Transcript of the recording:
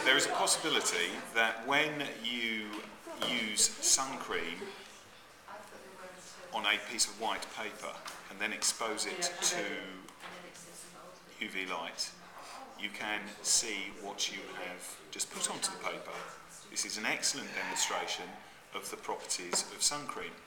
there is a possibility that when you use sun cream on a piece of white paper and then expose it to UV light, you can see what you have just put onto the paper. This is an excellent demonstration of the properties of sun cream.